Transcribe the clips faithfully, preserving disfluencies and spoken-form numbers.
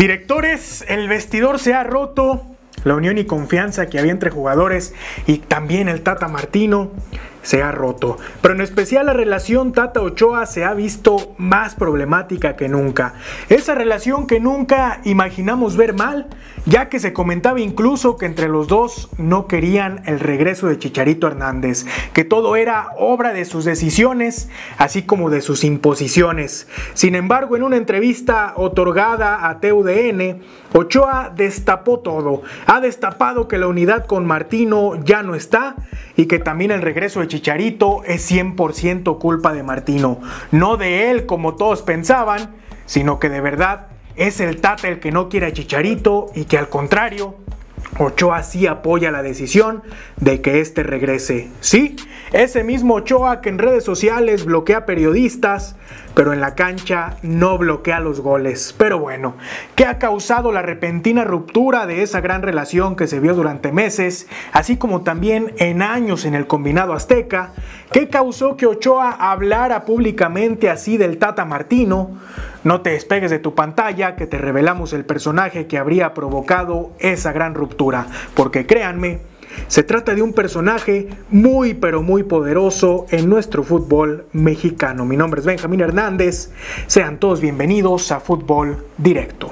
Directores, el vestidor se ha roto, la unión y confianza que había entre jugadores y también el Tata Martino se ha roto, pero en especial la relación Tata Ochoa se ha visto más problemática que nunca. Esa relación que nunca imaginamos ver mal, ya que se comentaba incluso que entre los dos no querían el regreso de Chicharito Hernández, que todo era obra de sus decisiones, así como de sus imposiciones. Sin embargo, en una entrevista otorgada a T U D N, Ochoa destapó todo, ha destapado que la unidad con Martino ya no está y que también el regreso de Chicharito es cien por ciento culpa de Martino, no de él como todos pensaban, sino que de verdad es el Tata el que no quiere a Chicharito y que al contrario, Ochoa sí apoya la decisión de que este regrese. Sí, ese mismo Ochoa que en redes sociales bloquea periodistas, pero en la cancha no bloquea los goles. Pero bueno, ¿qué ha causado la repentina ruptura de esa gran relación que se vio durante meses, así como también en años en el combinado azteca? ¿Qué causó que Ochoa hablara públicamente así del Tata Martino? No te despegues de tu pantalla, que te revelamos el personaje que habría provocado esa gran ruptura, porque créanme, se trata de un personaje muy pero muy poderoso en nuestro fútbol mexicano. Mi nombre es Benjamín Hernández, sean todos bienvenidos a Fútbol Directo.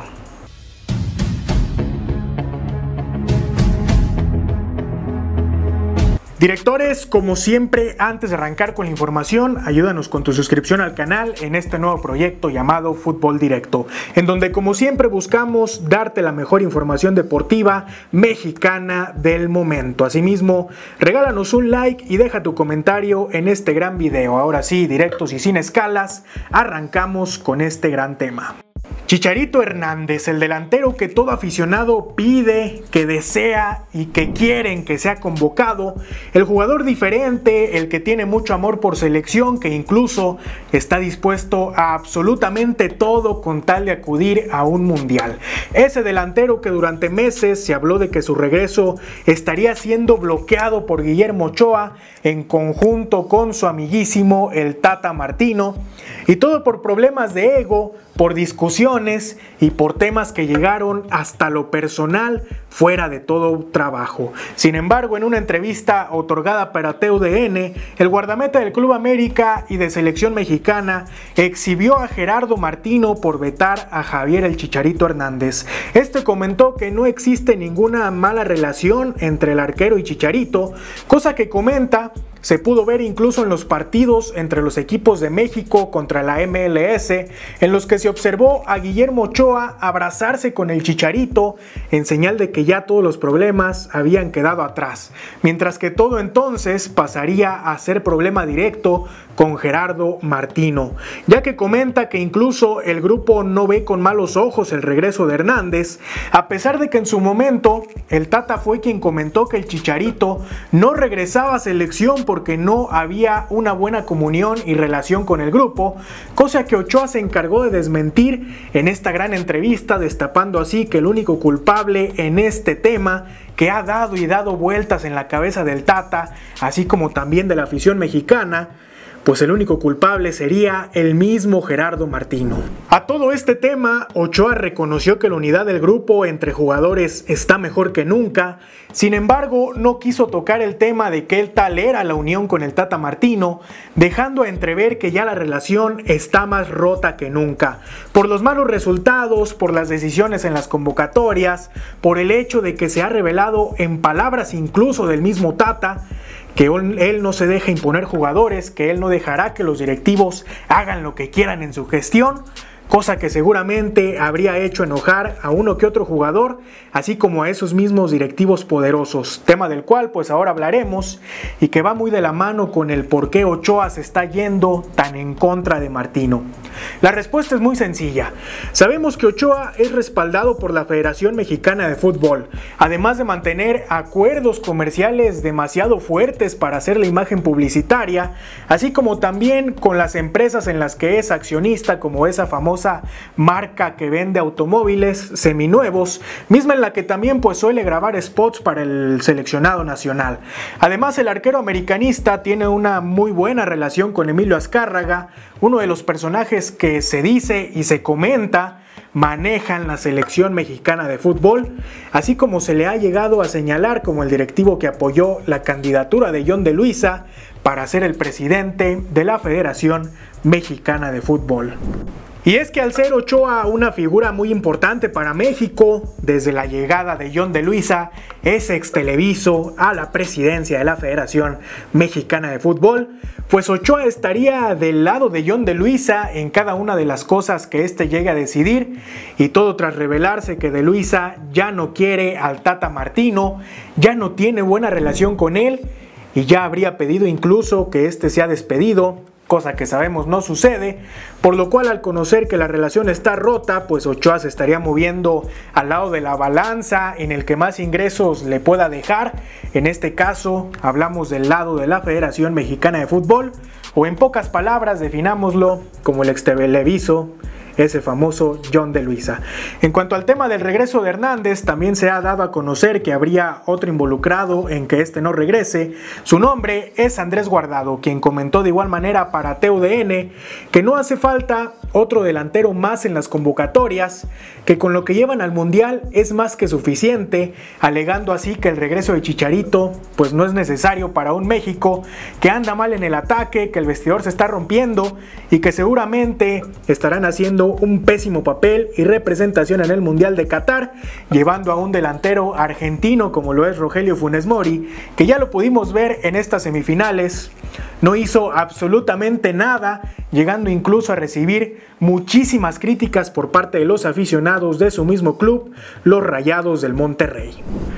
Directores, como siempre, antes de arrancar con la información, ayúdanos con tu suscripción al canal en este nuevo proyecto llamado Fútbol Directo, en donde como siempre buscamos darte la mejor información deportiva mexicana del momento. Asimismo, regálanos un like y deja tu comentario en este gran video. Ahora sí, directos y sin escalas, arrancamos con este gran tema. Chicharito Hernández, el delantero que todo aficionado pide, que desea y que quieren que sea convocado, el jugador diferente, el que tiene mucho amor por selección, que incluso está dispuesto a absolutamente todo con tal de acudir a un mundial. Ese delantero que durante meses se habló de que su regreso estaría siendo bloqueado por Guillermo Ochoa en conjunto con su amiguísimo el Tata Martino, y todo por problemas de ego, por discusiones y por temas que llegaron hasta lo personal fuera de todo trabajo. Sin embargo, en una entrevista otorgada para T U D N, el guardameta del Club América y de selección mexicana exhibió a Gerardo Martino por vetar a Javier el Chicharito Hernández. Este comentó que no existe ninguna mala relación entre el arquero y Chicharito, cosa que comenta se pudo ver incluso en los partidos entre los equipos de México contra la M L S, en los que se observó a Guillermo Ochoa abrazarse con el Chicharito en señal de que ya todos los problemas habían quedado atrás, mientras que todo entonces pasaría a ser problema directo con Gerardo Martino, ya que comenta que incluso el grupo no ve con malos ojos el regreso de Hernández, a pesar de que en su momento el Tata fue quien comentó que el Chicharito no regresaba a selección porque no había una buena comunión y relación con el grupo, cosa que Ochoa se encargó de desmentir en esta gran entrevista, destapando así que el único culpable en este tema que ha dado y dado vueltas en la cabeza del Tata, así como también de la afición mexicana, pues el único culpable sería el mismo Gerardo Martino. A todo este tema, Ochoa reconoció que la unidad del grupo entre jugadores está mejor que nunca. Sin embargo, no quiso tocar el tema de que él tal era la unión con el Tata Martino, dejando a entrever que ya la relación está más rota que nunca, por los malos resultados, por las decisiones en las convocatorias, por el hecho de que se ha revelado en palabras incluso del mismo Tata, que él no se deja imponer jugadores, que él no dejará que los directivos hagan lo que quieran en su gestión, cosa que seguramente habría hecho enojar a uno que otro jugador, así como a esos mismos directivos poderosos, tema del cual pues ahora hablaremos y que va muy de la mano con el por qué Ochoa se está yendo tan en contra de Martino. La respuesta es muy sencilla. Sabemos que Ochoa es respaldado por la Federación Mexicana de Fútbol, además de mantener acuerdos comerciales demasiado fuertes para hacer la imagen publicitaria, así como también con las empresas en las que es accionista, como esa famosa marca que vende automóviles seminuevos, misma en la que también pues suele grabar spots para el seleccionado nacional. Además, el arquero americanista tiene una muy buena relación con Emilio Azcárraga, uno de los personajes que se dice y se comenta manejan la selección mexicana de fútbol, así como se le ha llegado a señalar como el directivo que apoyó la candidatura de John de Luisa para ser el presidente de la Federación Mexicana de Fútbol. Y es que al ser Ochoa una figura muy importante para México, desde la llegada de John de Luisa, ese ex televiso, a la presidencia de la Federación Mexicana de Fútbol, pues Ochoa estaría del lado de John de Luisa en cada una de las cosas que éste llegue a decidir, y todo tras revelarse que de Luisa ya no quiere al Tata Martino, ya no tiene buena relación con él, y ya habría pedido incluso que éste sea despedido, cosa que sabemos no sucede, por lo cual al conocer que la relación está rota, pues Ochoa se estaría moviendo al lado de la balanza en el que más ingresos le pueda dejar. En este caso hablamos del lado de la Federación Mexicana de Fútbol, o en pocas palabras definámoslo como el ex televiso, ese famoso John de Luisa. En cuanto al tema del regreso de Hernández, también se ha dado a conocer que habría otro involucrado en que este no regrese. Su nombre es Andrés Guardado, quien comentó de igual manera para T U D N que no hace falta otro delantero más en las convocatorias, que con lo que llevan al Mundial es más que suficiente, alegando así que el regreso de Chicharito pues no es necesario para un México que anda mal en el ataque, que el vestidor se está rompiendo y que seguramente estarán haciendo un pésimo papel y representación en el Mundial de Qatar, llevando a un delantero argentino como lo es Rogelio Funes Mori, que ya lo pudimos ver en estas semifinales. No hizo absolutamente nada, llegando incluso a recibir muchísimas críticas por parte de los aficionados de su mismo club, los Rayados del Monterrey.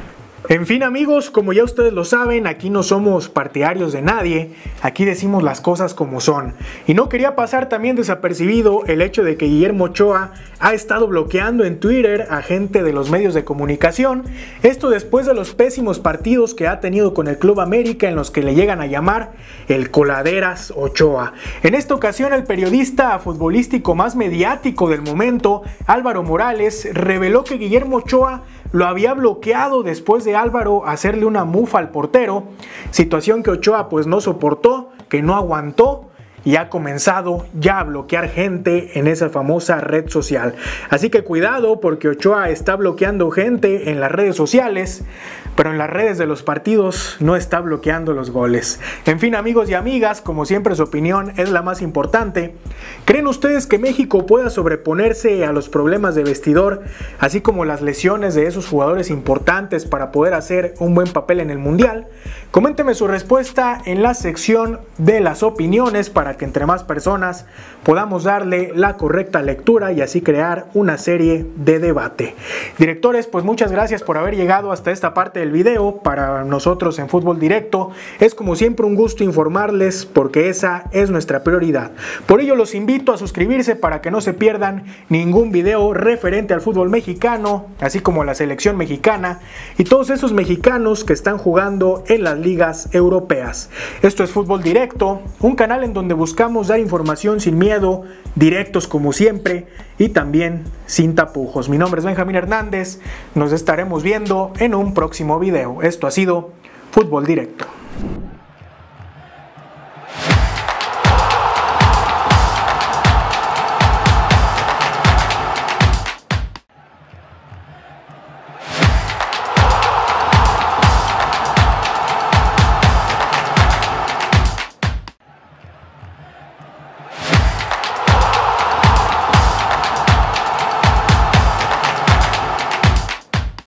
En fin amigos, como ya ustedes lo saben, aquí no somos partidarios de nadie, aquí decimos las cosas como son. Y no quería pasar también desapercibido el hecho de que Guillermo Ochoa ha estado bloqueando en Twitter a gente de los medios de comunicación, esto después de los pésimos partidos que ha tenido con el Club América, en los que le llegan a llamar el Coladeras Ochoa. En esta ocasión el periodista futbolístico más mediático del momento, Álvaro Morales, reveló que Guillermo Ochoa lo había bloqueado después de Álvaro hacerle una mufa al portero, situación que Ochoa pues no soportó, que no aguantó, y ha comenzado ya a bloquear gente en esa famosa red social. Así que cuidado, porque Ochoa está bloqueando gente en las redes sociales, pero en las redes de los partidos no está bloqueando los goles. En fin amigos y amigas, como siempre su opinión es la más importante. ¿Creen ustedes que México pueda sobreponerse a los problemas de vestidor, así como las lesiones de esos jugadores importantes para poder hacer un buen papel en el Mundial? Coménteme su respuesta en la sección de las opiniones para que entre más personas podamos darle la correcta lectura y así crear una serie de debate. Directores, pues muchas gracias por haber llegado hasta esta parte del video. Para nosotros en Fútbol Directo es como siempre un gusto informarles, porque esa es nuestra prioridad. Por ello los invito a suscribirse para que no se pierdan ningún video referente al fútbol mexicano, así como la selección mexicana y todos esos mexicanos que están jugando en las ligas europeas. Esto es Fútbol Directo, un canal en donde buscamos dar información sin miedo, directos como siempre y también sin tapujos. Mi nombre es Benjamín Hernández, nos estaremos viendo en un próximo video. Esto ha sido Fútbol Directo.